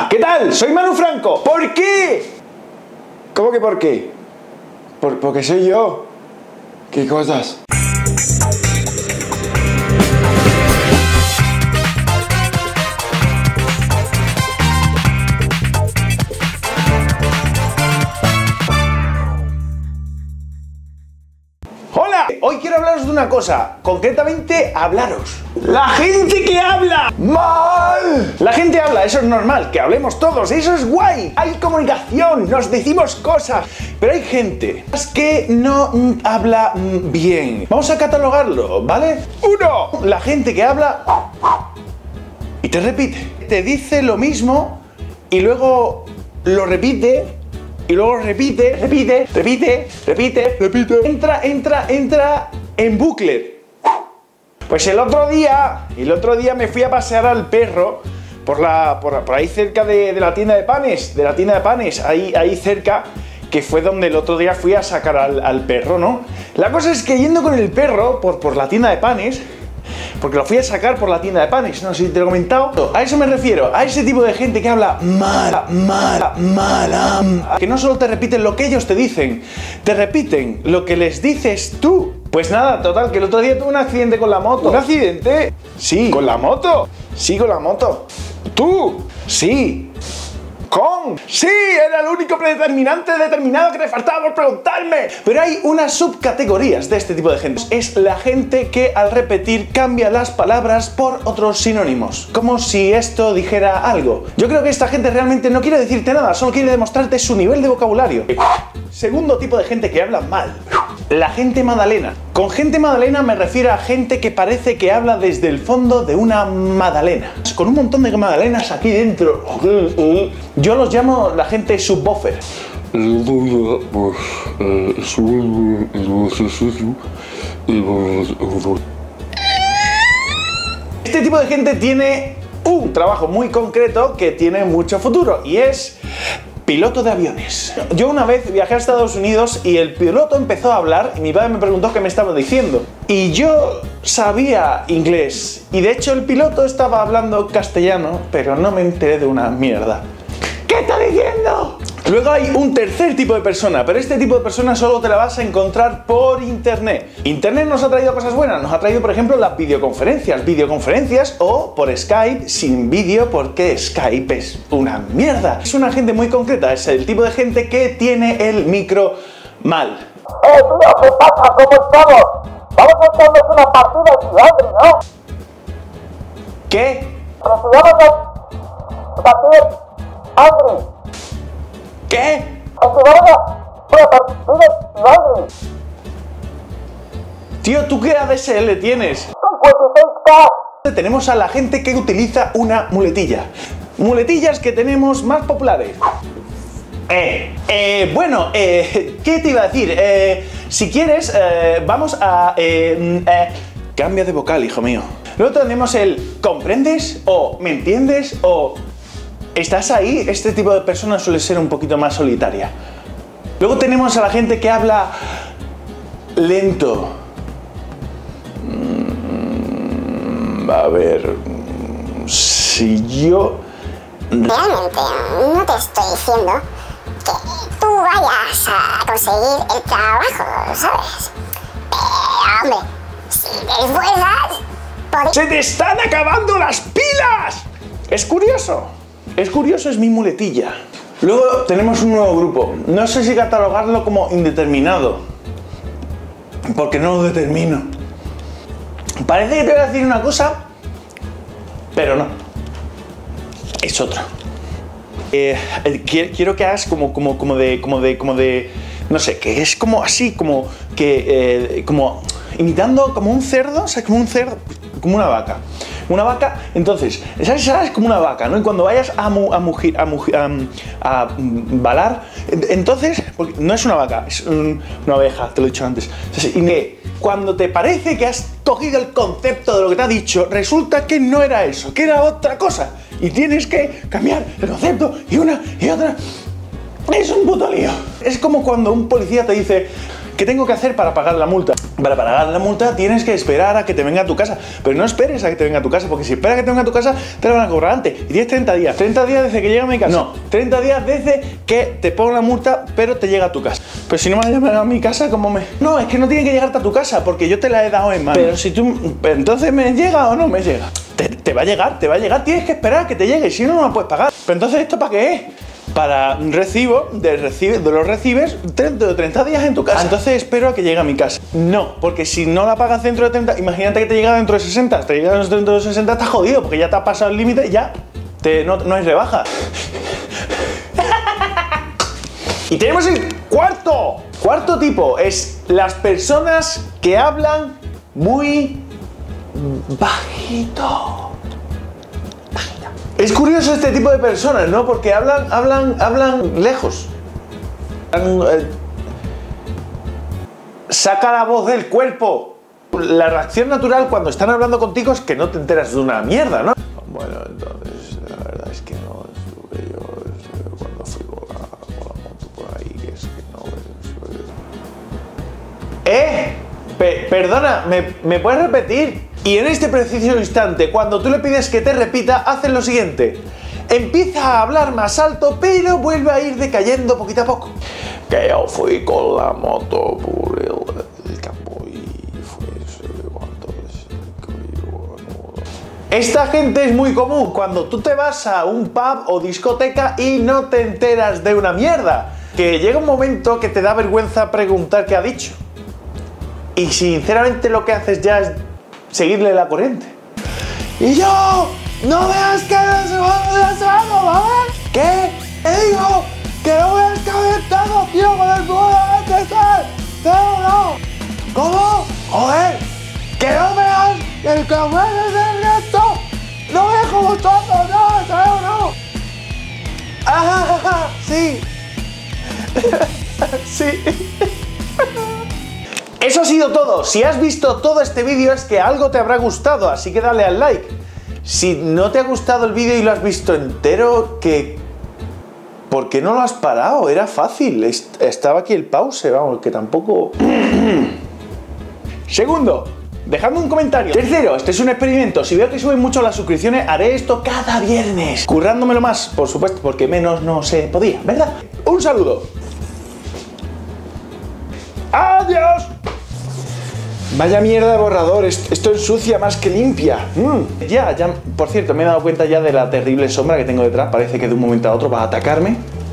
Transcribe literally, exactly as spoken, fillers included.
Hola, ¿qué tal? Soy Manu Franco. ¿Por qué? ¿Cómo que por qué? Por, porque soy yo. ¿Qué cosas? Hola, hoy quiero hablaros de una cosa, concretamente hablaros. La gente que habla mal. La gente habla, eso es normal, que hablemos todos, eso es guay. Hay comunicación, nos decimos cosas, pero hay gente que no mm, habla mm, bien. Vamos a catalogarlo, ¿vale? Uno, la gente que habla y te repite. Te dice lo mismo y luego lo repite. Y luego repite, repite, repite, repite, repite. Entra, entra, entra en bucle. Pues el otro día, el otro día me fui a pasear al perro por, la, por, por ahí cerca de, de la tienda de panes, de la tienda de panes, ahí, ahí cerca, que fue donde el otro día fui a sacar al, al perro, ¿no? La cosa es que yendo con el perro por, por la tienda de panes, porque lo fui a sacar por la tienda de panes, no sé si te lo he comentado. A eso me refiero, a ese tipo de gente que habla mal, mal, mal, que no solo te repiten lo que ellos te dicen, te repiten lo que les dices tú. Pues nada, total, que el otro día tuve un accidente con la moto. ¿Un accidente? Sí. ¿Con la moto? Sí, con la moto. ¿Tú? Sí. ¿Con? ¡Sí! Era el único predeterminante determinado que te faltaba por preguntarme. Pero hay unas subcategorías de este tipo de gente. Es la gente que al repetir cambia las palabras por otros sinónimos. Como si esto dijera algo. Yo creo que esta gente realmente no quiere decirte nada, solo quiere demostrarte su nivel de vocabulario. Segundo tipo de gente que habla mal. La gente magdalena. Con gente magdalena me refiero a gente que parece que habla desde el fondo de una magdalena. Con un montón de magdalenas aquí dentro. Yo los llamo la gente subwoofer. El otro día, pues, eh, estuve en el ejercicio y pues... Este tipo de gente tiene un trabajo muy concreto que tiene mucho futuro y es piloto de aviones. Yo una vez viajé a Estados Unidos y el piloto empezó a hablar y mi padre me preguntó qué me estaba diciendo. Y yo sabía inglés y de hecho el piloto estaba hablando castellano, pero no me enteré de una mierda. ¿Qué está diciendo? Luego hay un tercer tipo de persona, pero este tipo de persona solo te la vas a encontrar por internet. Internet nos ha traído cosas buenas, nos ha traído por ejemplo las videoconferencias, videoconferencias o por Skype sin vídeo porque Skype es una mierda. Es una gente muy concreta, es el tipo de gente que tiene el micro mal. Eh, tío, ¿qué pasa? ¿Cómo estamos? Vamos a echarnos una partida de Andri, ¿no? ¿Qué? Que nos vamos a batir Andri. ¿Qué? Que nos vamos a una partida de Andri. Tío, ¿tú qué A D S L tienes? cincuenta y seis K. Tenemos a la gente que utiliza una muletilla. Muletillas que tenemos más populares. Eh, eh, bueno, eh, ¿qué te iba a decir? Eh, si quieres, eh, vamos a... Eh, eh, cambia de vocal, hijo mío. Luego tenemos el ¿comprendes? O ¿me entiendes? O ¿estás ahí? Este tipo de persona suele ser un poquito más solitaria. Luego tenemos a la gente que habla lento. Mm, a ver... Si yo... Realmente no te estoy diciendo que tú vayas a conseguir el trabajo, ¿sabes? Pero, hombre, si te esfuerzas, podrías... ¡Se te están acabando las pilas! Es curioso. Es curioso, es mi muletilla. Luego tenemos un nuevo grupo. No sé si catalogarlo como indeterminado, porque no lo determino. Parece que te voy a decir una cosa, pero no. Es otra. Eh, quiero que hagas como, como, como de, como de, como de, no sé, que es como así, como que, eh, como imitando como un cerdo, o sea, como un cerdo, como una vaca. Una vaca, entonces, ¿sabes? ¿Sabes? Como una vaca, ¿no? Y cuando vayas a, mu, a, mugir, a, mugir, a, a balar, entonces, porque no es una vaca, es un, una oveja, te lo he dicho antes. Y que cuando te parece que has cogido el concepto de lo que te ha dicho, resulta que no era eso, que era otra cosa. Y tienes que cambiar el concepto y una y otra. Es un puto lío. Es como cuando un policía te dice, ¿qué tengo que hacer para pagar la multa? Para pagar la multa tienes que esperar a que te venga a tu casa. Pero no esperes a que te venga a tu casa, porque si esperas a que te venga a tu casa, te la van a cobrar antes. Y tienes treinta días. treinta días desde que llega a mi casa. No, treinta días desde que te pongo la multa, pero te llega a tu casa. Pero si no me has llamado a mi casa, ¿cómo me...? No, es que no tiene que llegarte a tu casa, porque yo te la he dado en mano. Pero si tú... Entonces, ¿me llega o no me llega? Te, te va a llegar, te va a llegar. Tienes que esperar a que te llegue, si no, no la puedes pagar. Pero entonces, ¿esto para qué es? Para un recibo, de, recibe, de los recibes dentro de treinta días en tu casa. Entonces espero a que llegue a mi casa. No, porque si no la pagas dentro de treinta, imagínate que te llega dentro de sesenta. Te llega dentro de sesenta, estás jodido, porque ya te ha pasado el límite y ya te, no, no hay rebaja. Y tenemos el cuarto. Cuarto tipo es las personas que hablan muy bajito. Es curioso este tipo de personas, ¿no? Porque hablan, hablan, hablan lejos. Eh, saca la voz del cuerpo. La reacción natural cuando están hablando contigo es que no te enteras de una mierda, ¿no? Bueno, entonces, la verdad es que no estuve yo estuve cuando fui con la, con la moto por ahí, que es que no... Estuve... ¡Eh! Pe perdona, ¿me, ¿me puedes repetir? Y en este preciso instante, cuando tú le pides que te repita, haces lo siguiente. Empieza a hablar más alto, pero vuelve a ir decayendo poquito a poco. Que yo fui con la moto por el, el campo y fue... Esta gente es muy común cuando tú te vas a un pub o discoteca y no te enteras de una mierda. Que llega un momento que te da vergüenza preguntar qué ha dicho. Y sinceramente lo que haces ya es seguirle la corriente. Y yo, no veas que no se va, ¿vale? ¿Qué? ¿Qué digo? Que no veas que he estado, tío, con el nuevo de estar. No, no. ¿Cómo? Joder, que no veas el que ofrece el resto. No veas como todo, no, ¿sabes o no? Ah, sí. Sí. Eso ha sido todo. Si has visto todo este vídeo es que algo te habrá gustado, así que dale al like. Si no te ha gustado el vídeo y lo has visto entero, que... ¿por qué no lo has parado? Era fácil. Estaba aquí el pause, vamos, que tampoco... Segundo, dejadme un comentario. Tercero, este es un experimento. Si veo que suben mucho las suscripciones, haré esto cada viernes. Currándomelo más, por supuesto, porque menos no se podía, ¿verdad? Un saludo. ¡Adiós! Vaya mierda de borrador, esto ensucia más que limpia. Mm. Ya, ya, por cierto, me he dado cuenta ya de la terrible sombra que tengo detrás. Parece que de un momento a otro va a atacarme.